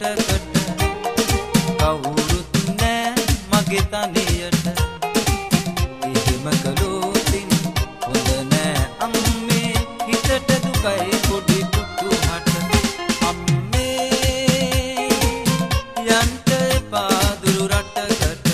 රටකට කවුරුත් නෑ මගේ තනියට එහෙම කළොතින් හොඳ නෑ අම්මේ හිතට දුකයි පොඩි පුතු හට අම්මේ යන්ට එපා දුරු රටකට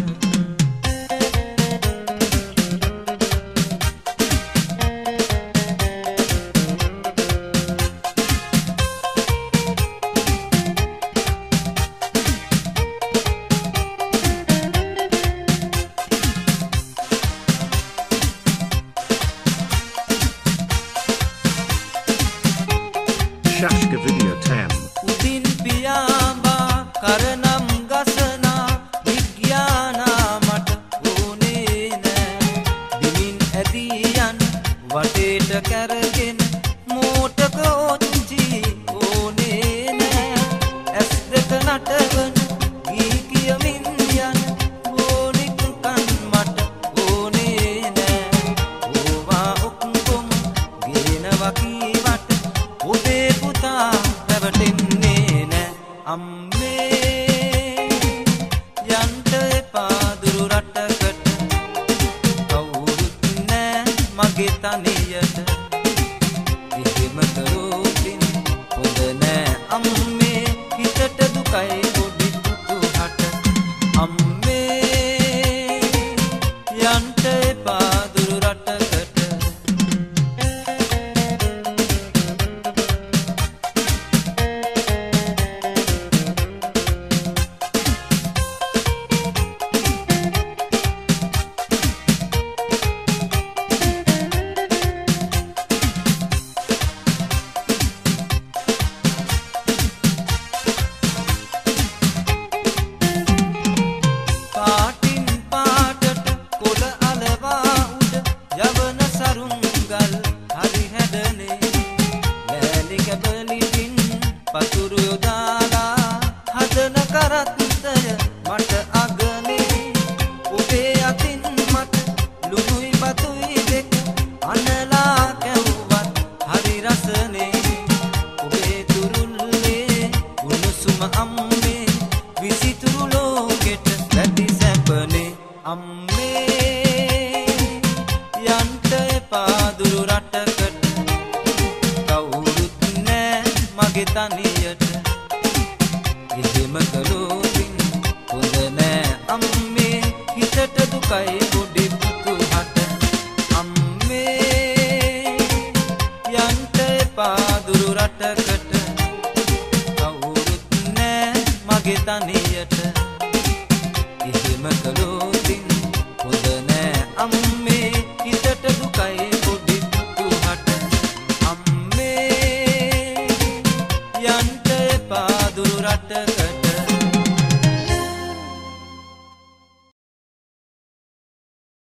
Shashka Video 10. උදින් පියාඹා කරනම් ගසනා විඥානා මට ඕනේ නෑ දිමින් ඇදී යන වටේට කැරගෙන මෝටක ඔච්චි ඕනේ නෑ ඇස් දෙක නටවන ගී කියමින් යන ඕනික් කන් මට ඕනේ නෑ ඕවා ඔක්කොම ගේනවා කීවට ඔබේ පුතා පැවටෙන්නේ නෑ අම්මේ යන්ට එපා දුරු රටකට කවුරුත් නෑ මගේ තනියට එහෙම කළොතින් හොඳ නෑ අම්මේ හිතට දුකයි පොඩි පුතු හට අම්මේ යන්ට එපා දුරු රටකට පාටින් පාටට කොළ අලවා උඩ යවන සරුංගල් හරි හැඩනේ ලෑලි කැබලිටින් පතුරු යොදාලා හදන කරත්තය මට අගනේ ඔබේ අතින් මට ලුණුයි බතුයි දෙක අනලා කැවුවත් හරි රසනේ ඔබේ තුරුල්ලේ උණුසුම අම්මේ විසිතුරු ලෝකෙට වැඩි සැපනේ අම්මේ යන්ට එපා දුරු රටකට කවුරුත් නෑ මගේ තනියට එහෙම කළොතින් හොඳ නෑ අම්මේ හිතට දුකයි පොඩි පුතු හට අම්මේ යන්ට එපා දුරු රටකට කවුරුත් නෑ මගේ තනියට එහෙම කළොතින් හොඳ නෑ අම්මේ හිතට දුකයි පොඩි පුතු හට අම්මේ යන්ට එපා දුරු රටකට